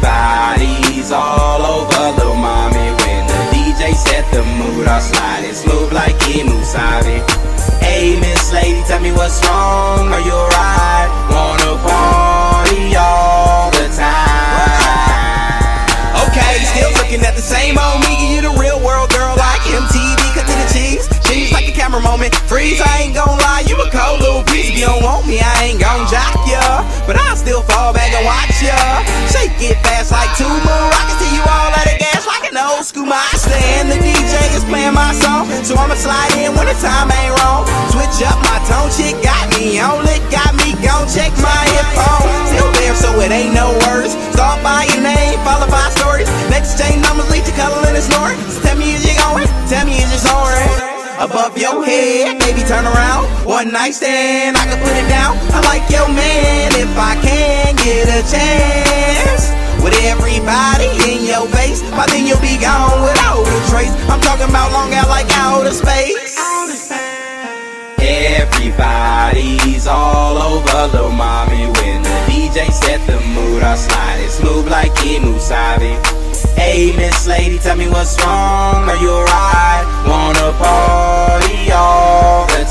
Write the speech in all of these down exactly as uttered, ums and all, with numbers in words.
Everybody's all over Lil Mommy. When the D J set the mood, I slide it smooth like Imusabi. Hey, Miss Lady, tell me what's wrong. Are you alright? Wanna party all the time? Okay, still looking at the same old me. You the real world girl like M T V. Cut to the cheese, cheese like a camera moment. Freeze, I ain't gon' lie, you a cold little piece. If you don't want me, I ain't gon' jock ya, but I'll still fall back and watch ya. Shake it fast like two moon rockets till you all out of gas like an old school monster. And the D J is playing my song, so I'ma slide in when the time ain't wrong. Switch up my tone, shit got me on it, got me gon' check my hip phone. Still there, so it ain't no words. Start by your name, follow by stories. Next exchange numbers, lead to color and it's snoring. So tell me is you going? Tell me is you soaring? Above your head, baby turn around. One night stand, I can put it down. I like your man if I can get a chance. With everybody in your face, by then you'll be gone without a trace. I'm talking about long out like outer space. Everybody's all over Lil Mommy. When the D J set the mood, I slide it smooth like Imusabi. Hey, Miss Lady, tell me what's wrong. Are you alright? Wanna party all the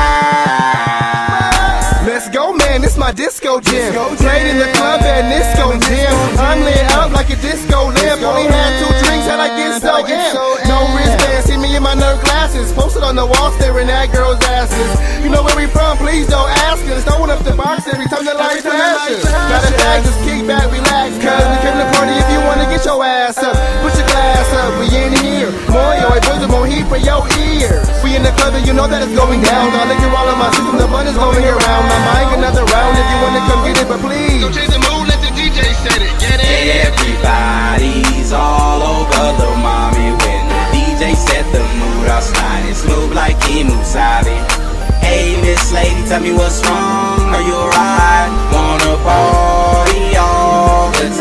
time? Let's go, man, this my disco jam. Played in the club at Nisco Jam. I'm lit up like a disco lamp. Only had two drinks and I get so amped. No wristband, see me in my nerd glasses. Posted on the wall staring at girls' asses. You know where we from, please don't ask us. Throwing up the box every time the lights flashes. Got a bag, just kick back, relax, cuz we came to party if you wanna get your ass up. Put your glass up, we in here. Moiyoyoi Boiz, more heat for your ears. We in the club and you know that it's going down. Got liquor all in my system, the bun is going around. I'm buying another round if you wanna come get it, but please don't change the mood, let the D J set it, get it. Everybody's all over Lil Mommy. When the D J set the mood, I slide it smooth like Imusabi. Hey, Miss Lady, tell me what's wrong. Are you alright? Wanna party all the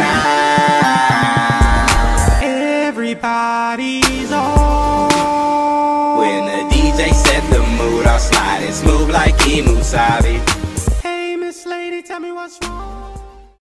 time? Everybody's on. When the D J set the mood, I slide it smooth like Imusabi.